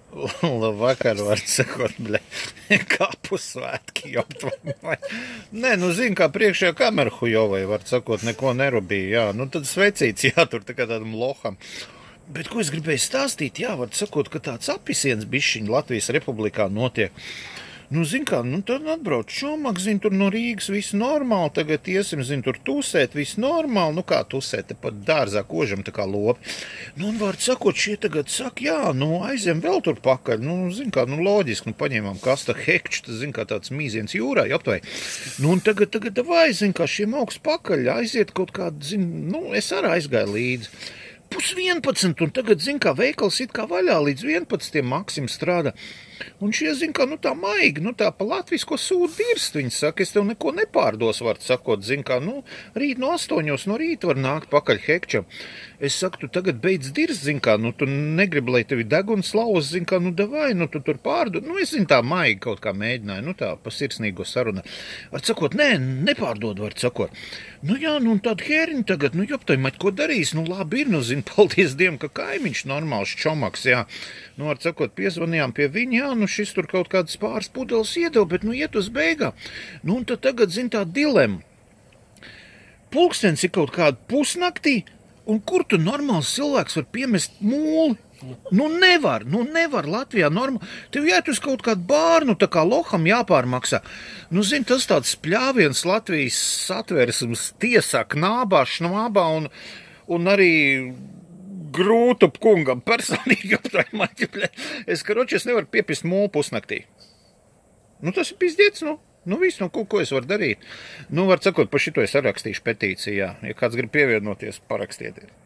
Labvakar, var sakot, bļa, kapu svētki jau vai. Nē, nu zin, kā priekšējā kamera hujovai, var sakot, neko nerobīja, jā. Nu tad svecīts jātur tā kā tādam loham. Bet ko es gribēju stāstīt, jā, var sakot, ka tāds apisiens bišķiņ Latvijas Republikā notiek. Nu, zin kā, nu tad atbrauc Čomaks, zin, tur no Rīgas viss normāli, tagad iesim, zin, tur tusēt, viss normāli, nu kā tusēt, te pat dārzā kožam tā kā lopi. Nu, un var sakot, šie tagad saka, jā, nu aiziem vēl tur pakaļ, nu, zin kā, nu loģiski, nu paņēmām kasta hekču, tas, zin kā, tāds mīziens jūrā, aptvei. Nu, un tagad vai, zin kā, šiem augsts pakaļ aiziet kaut kādu, zin, nu, es arī aizgāju līdzi. 10:30, un tagad, zin kā, veikals it kā vaļā līdz 11 Maksim strādā. Un šie, zin kā, nu tā maigi, nu tā pa latvisko sūdu dirst, viņi saka, es tev neko nepārdos, var sakot, zin kā, nu, rīt no 8 no rīta var nākt pakaļ hekčam. Es saku, tu tagad beidz dirst, zin kā, nu, tu negribi, lai tevi deguns lauz, zin kā, nu, davai, nu, tu tur pārdod. Nu, es, zin, tā maigi kaut kā mēģināju, nu, tā pa sirsnīgo sarunu. Var sakot, nē, nepārdod, var sakot. Nu, jā, nu, un tāda hēriņa tagad, nu, joptai, maķi, ko darīs? Nu, labi ir, nu, zin, paldies Dievam, ka kaimiņš normāls Čomaks, jā. Nu, var sakot, piezvanījām pie viņa, jā, nu, šis tur kaut kādas pāris pudeles iedeva, bet, nu, iet uz beigām. Nu, un tad tagad, zin, tā dilema. Pulkstens ir kaut kāda pusnaktī, un kur tu normāls cilvēks var piemest mūli? Nu, nevar Latvijā normāli. Tev jāiet uz kaut kādu bārnu, tā kā loham jāpārmaksā. Nu, zin, tas tāds pļāviens Latvijas satversmes tiesā, knābā, šnābā un arī grūtu kungam personīgi aptaimāķi. Es nevaru piepist mūlu pusnaktī. Nu, tas ir pizdiets, nu. Nu, viss, nu, ko es varu darīt? Nu, var sakot, pa šito es rakstīšu petīciju, jā. Ja kāds grib pievienoties, parakstieties.